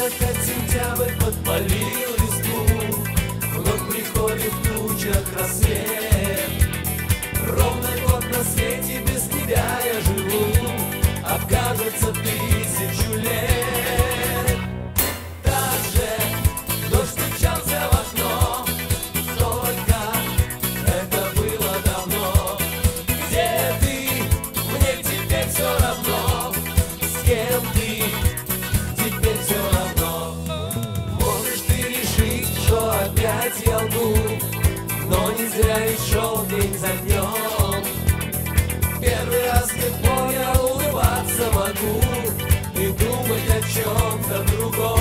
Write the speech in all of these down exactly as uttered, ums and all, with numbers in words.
опять сентябрь подпалил листву, вновь приходит в тучах рассвет. Ровно год на свете без тебя я живу, а кажется тысячу лет. Так же дождь стучался в окно, только это было давно. Где ты? Мне теперь все равно. С кем ты? Теперь все равно. Можешь ты решить, что опять я лгу, но не зря и шел день за днем. Первый раз легко я улыбаться могу и думать о чем-то другом.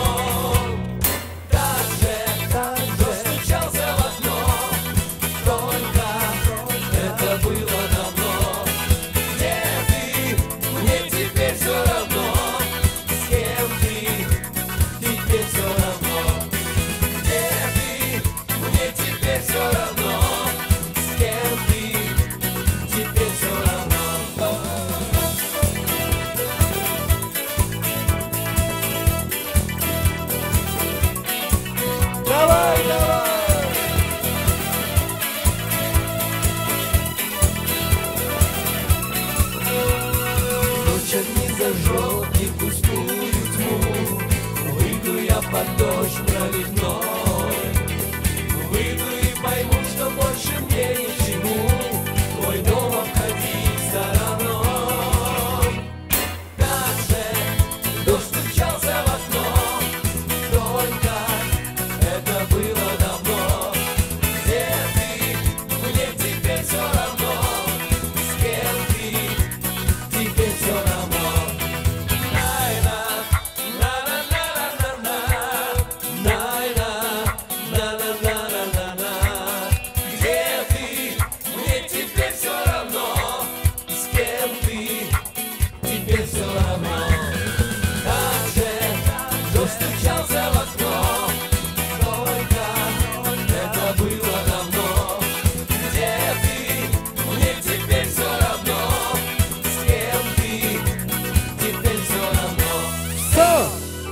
Так же, так же стучался в окно, только это было давно. Где ты? Мне теперь все равно. С кем ты? Теперь все равно. Где ты? Мне теперь все равно. С кем ты? Теперь все равно. Давай, давай! Ночь огни зажжет и пустую тьму. Выйду я под дождь проливной, выйду и пойму, что больше мне ни к чему твой дом обходить стороной. Так же дождь стучался в окно, только это было давно. Где ты? Мне теперь все равно. С кем ты? Теперь все равно. Найна, на-на-на-на-на-на, Найна, на-на-на-на-на-на. Где ты? Мне теперь все равно. С кем ты? Теперь все равно. Так же дождь стучался в окно, только это было давно. Где ты? Мне теперь все равно. С кем ты? Теперь все равно. Все!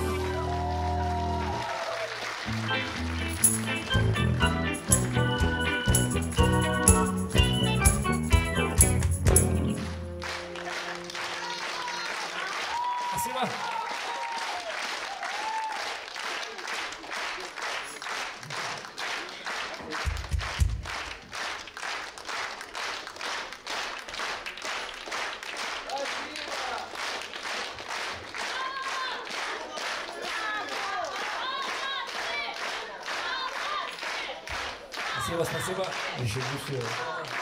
Спасибо. Спасибо, спасибо. Еще не все.